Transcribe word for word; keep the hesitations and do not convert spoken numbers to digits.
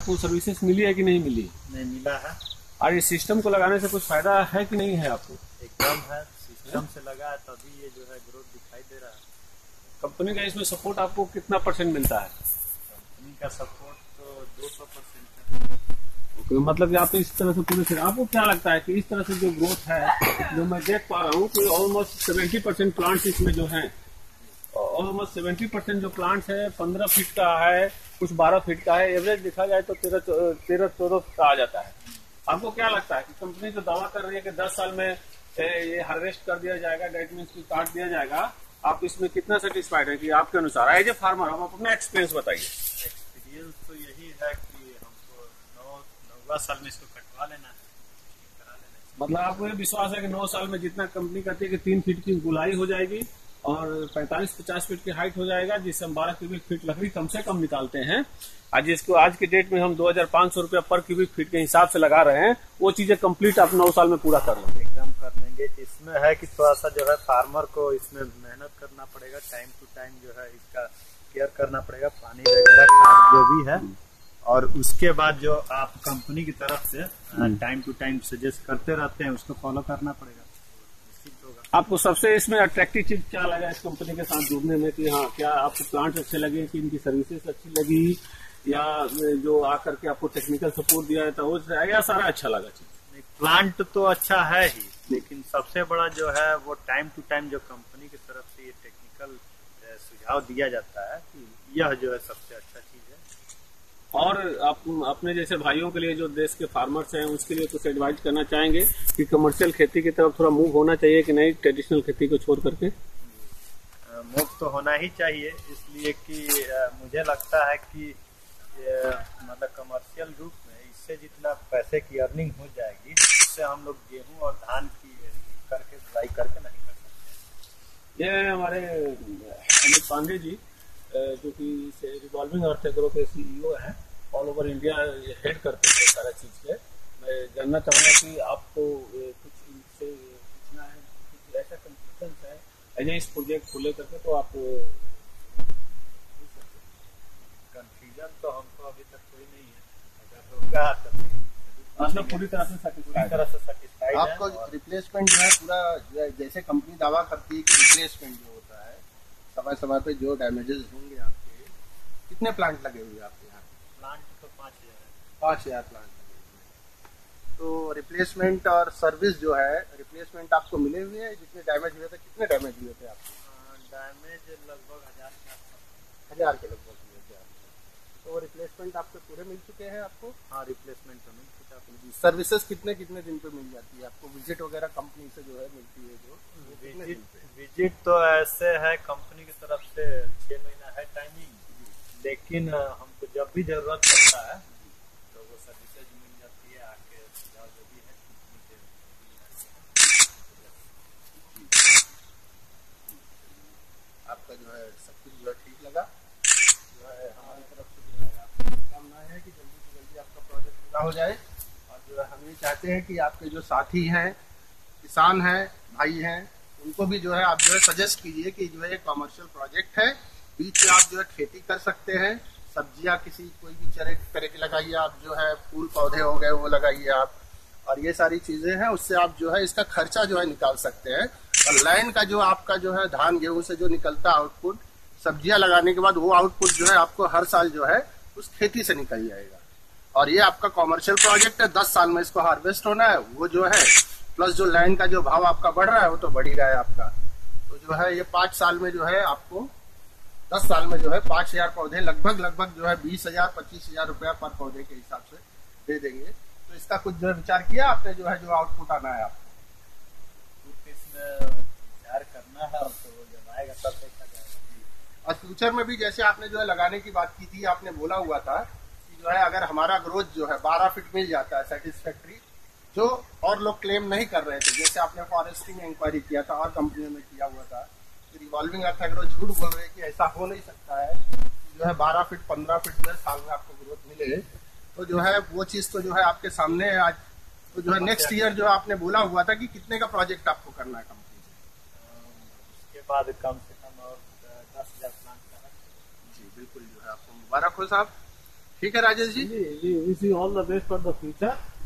आपको सर्विसेज मिली है कि नहीं मिली? नहीं मिला है। और इस सिस्टम को लगाने से कुछ फायदा है कि नहीं है आपको? एकदम है, सिस्टम से लगा है तभी ये जो है ग्रोथ दिखाई दे रहा है। कंपनी का इसमें सपोर्ट आपको कितना परसेंट मिलता है? कंपनी का सपोर्ट तो दो सौ परसेंट है। ओके, मतलब कि आप इस तरह से पूरे से आपको क्या लगता है कि इस तरह से जो ग्रोथ है, जो मैं देख पा रहा हूँ कि ऑलमोस्ट सेवेंटी परसेंट प्लांट्स इसमें जो है, ऑलमोस्ट सेवेंटी परसेंट जो प्लांट्स है पंद्रह फीट का है, कुछ बारह फीट का है, एवरेज देखा जाए तो तेरह तेरह चौदह का आ जाता है। आपको क्या लगता है कि कंपनी जो दावा कर रही है कि दस साल में ये हार्वेस्ट कर दिया जाएगा, डेट मीन्स की काट दिया जाएगा, आप इसमें कितना सेटिस्फाइड है कि आपके अनुसार एज ए फार्मर आप अपना एक्सपीरियंस बताइए। एक्सपीरियंस तो यही है कि हमको नौ नौवा साल में इसको कटवा लेना है, करा लेना है। मतलब आपको ये विश्वास है कि नौ साल में जितना कंपनी कहती है कि तीन फीट की गुलाई हो जाएगी और पैंतालीस पचास फीट की हाइट हो जाएगा, जिससे हम बारह क्यूबिक फीट लकड़ी कम से कम निकालते हैं। आज इसको आज के डेट में हम दो हजार पाँच सौ रुपया पर क्यूबिक फीट के हिसाब से लगा रहे हैं, वो चीजें कंप्लीट आप नौ साल में पूरा कर लेंगे। एकदम कर लेंगे। इसमें है कि थोड़ा सा जो है फार्मर को इसमें मेहनत करना पड़ेगा, टाइम टू टाइम जो है इसका केयर करना पड़ेगा, पानी वगैरह खाद जो भी है, और उसके बाद जो आप कंपनी की तरफ से टाइम टू टाइम सजेस्ट करते रहते हैं उसको फॉलो करना पड़ेगा। आपको सबसे इसमें अट्रैक्टिव चीज क्या लगा इस कंपनी के साथ जुड़ने में कि हाँ, क्या आपको प्लांट अच्छे लगे कि इनकी सर्विसेज अच्छी लगी, या जो आकर के आपको टेक्निकल सपोर्ट दिया जाता है वो या सारा अच्छा लगा? चीज प्लांट तो अच्छा है ही, लेकिन सबसे बड़ा जो है वो टाइम टू टाइम जो कंपनी की तरफ से ये टेक्निकल सुझाव दिया जाता है, यह जो है सबसे अच्छा चीज है। और आप अपने जैसे भाइयों के लिए जो देश के फार्मर्स हैं उसके लिए कुछ एडवाइस करना चाहेंगे कि कमर्शियल खेती की तरफ थोड़ा मूव होना चाहिए कि नहीं, ट्रेडिशनल खेती को छोड़ करके? मूव तो होना ही चाहिए, इसलिए कि मुझे लगता है कि मतलब कमर्शियल रूप में इससे जितना पैसे की अर्निंग हो जाएगी उससे हम लोग गेहूं और धान की करके बुआई करके नहीं कर सकते। ये हमारे अमित पांडे जी जो कि रिवॉल्विंग अर्थ एग्रो के सीईओ हैं, ऑल ओवर इंडिया हेड करते हैं सारा चीज के। मैं जानना चाहूंगा कि आपको कुछ इनसे पूछना है, कुछ ऐसा कंफ्यूजन है ऐसे इस प्रोजेक्ट को लेकर के, तो आप कंफ्यूजन तो हमको अभी तक कोई नहीं है, अगर होगा तो मतलब पूरी तरह से पूरी तरह से सेटिस्फाइड है। आपको रिप्लेसमेंट जो है पूरा जो है जैसे कंपनी दावा करती है कि रिप्लेसमेंट जो होता है समय समय पे जो डैमेजेस होंगे आपके, कितने प्लांट लगे हुए आपके यहाँ? प्लांट तो पाँच हजार है। पाँच हजार प्लांट लगे हुए हैं। तो रिप्लेसमेंट और सर्विस जो है, रिप्लेसमेंट आपको मिले हुए हैं? जितने डैमेज हुए थे, कितने डैमेज हुए थे आपके? डैमेज लगभग हजार के आसपास, हजार के लगभग हुए थे आपको। तो रिप्लेसमेंट आपके पूरे मिल चुके हैं आपको? हाँ, रिप्लेसमेंट तो मिल चुका है। सर्विसेज कितने कितने दिन पे मिल जाती है आपको? विजिट वगैरह कंपनी से जो है मिलती है जो? विजिट विजिट तो ऐसे है कंपनी की तरफ से छह महीना है टाइमिंग, लेकिन हमको जब भी जरूरत पड़ता है तो वो सर्विसेज मिल जाती है, आके सुझाव जो भी है आपका जो है सब कुछ जो है ठीक लगा। जो है हमारी तरफ से जो है आपकी कामना है कि जल्दी से जल्दी आपका प्रोजेक्ट पूरा हो जाए, और जो है हम ये चाहते हैं कि आपके जो साथी हैं, किसान हैं, भाई हैं, उनको भी जो है आप जो है सजेस्ट कीजिए कि जो है कॉमर्शियल प्रोजेक्ट है, बीच में आप जो है खेती कर सकते हैं, सब्जियां किसी कोई भी तरह की लगाइए आप, जो है फूल पौधे हो गए वो लगाइए आप, और ये सारी चीजें हैं, उससे आप जो है इसका खर्चा जो है निकाल सकते हैं। और लैंड का जो आपका जो है धान गेहूं से जो निकलता आउटपुट, सब्जियां लगाने के बाद वो आउटपुट जो है आपको हर साल जो है उस खेती से निकल जाएगा। और ये आपका कॉमर्शियल प्रोजेक्ट है, दस साल में इसको हार्वेस्ट होना है, वो जो है प्लस जो लैंड का जो भाव आपका बढ़ रहा है वो तो बढ़ ही रहा है आपका। तो जो है ये पांच साल में जो है आपको, दस साल में जो है पांच हजार पौधे लगभग लगभग जो है बीस हजार पच्चीस हजार रुपया पर पौधे के हिसाब से दे देंगे। तो इसका कुछ जो है विचार किया आपने, जो है जो आउटपुट आना है आपको? कुछ इसमें विचार करना है, तो वो जब आएगा तब देखा जाएगा। और फ्यूचर में भी जैसे आपने जो है लगाने की बात की थी, आपने बोला हुआ था कि जो है अगर हमारा ग्रोथ जो है बारह फीट मिल जाता है सेटिस्फैक्ट्री, जो और लोग क्लेम नहीं कर रहे थे, जैसे आपने फॉरेस्ट्री में इंक्वायरी किया था और कंपनियों में किया हुआ था, तो रिवॉल्विंग अर्थ एग्रो झूठ बोल रहे हैं कि ऐसा हो नहीं सकता है, जो है बारह फीट पंद्रह फीट जो है साल में आपको ग्रोथ मिले। तो जो है वो चीज तो जो है आपके सामने है आज। तो जो है नेक्स्ट ईयर जो आपने बोला हुआ था कि कितने का प्रोजेक्ट आपको करना है कंपनी से? उसके बाद कम से कम और दस हजार प्लांट का है। जी बिल्कुल, जो है आपको मुबारक हो साहब। ठीक है राजेश जी, जी wish you all the best for the future.